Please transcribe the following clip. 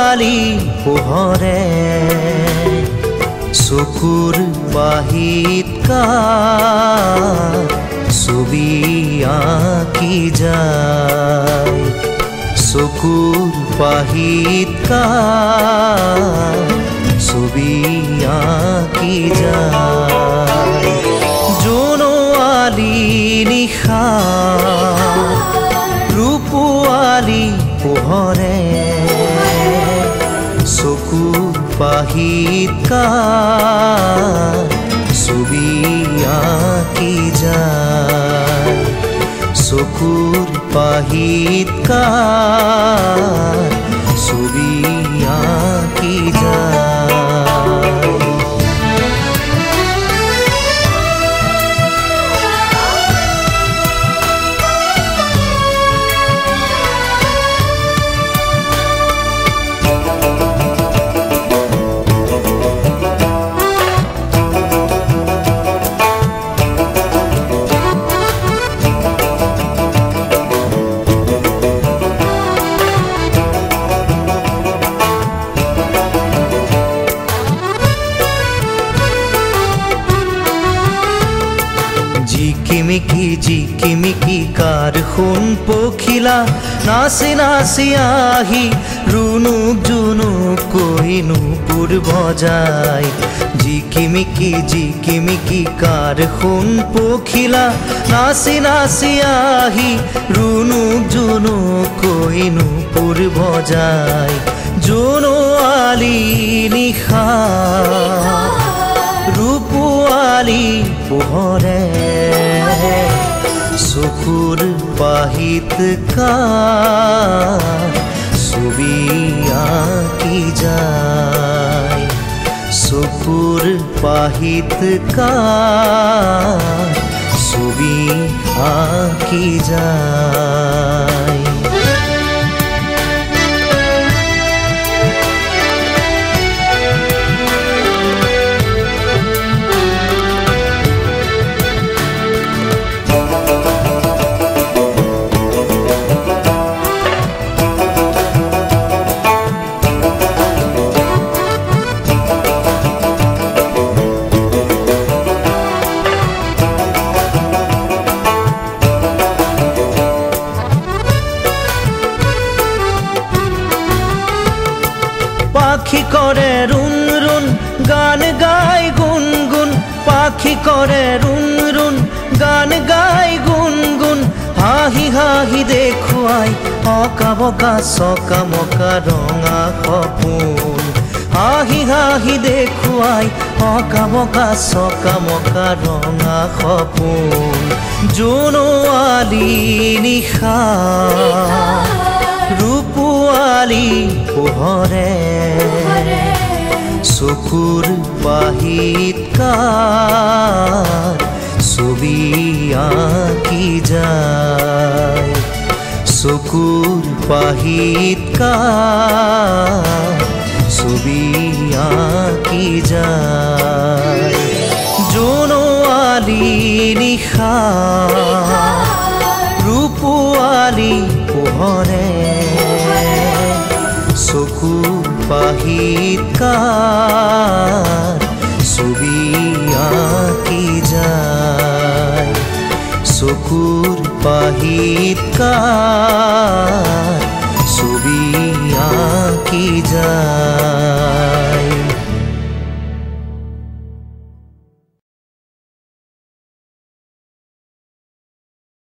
আলি পোহৰে চকুৰ বাহিত ছবি আঁকি যায় চকুৰ বাহিত ছবি আঁকি যায় জোনোৱালি নিশা ৰূপোৱালি পোহৰে চকুৰ বাহিত ছবি আঁকি যায় চকুৰ বাহিত ছবি আঁকি যায় জিকিমিকি কাৰ সোণ পখিলা নাচি নাচি আহি ৰুণুক জুনুক কৈ নুপুৰ বজায় জিকিমিকি কাৰ সোণ পখিলা নাচি নাচি আহি ৰুণুক জুনুক কৈ নুপুৰ বজায় জোনোৱালি নিশা ৰূপোৱালি পোহৰে চকুৰ বাহিত ছবি আঁকি যায় চকুৰ বাহিত ছবি আঁকি যায় পাখি কৰে ৰুণ ৰুণ গান গাই গুণ গুণ পাখি কৰে ৰুণ ৰুণ গান গাই গুণ গুণ হাঁহি হাঁহি দেখুৱাই অকা বকা চকা মকা ৰঙা সপোন হাঁহি হাঁহি দেখুৱাই অকা বকা চকা মকা ৰঙা সপোন জোনোৱালি নিশা ৰূপোৱালি পোহৰে চকুৰ বাহিত ছবি আঁকি যায় চকুৰ বাহিত ছবি আঁকি যায় জোনোৱালি নিশা ৰূপোৱালি পোহৰে চকুৰ বাহিত ছবি আঁকি যায় চকুৰ বাহিত ছবি আঁকি যায়।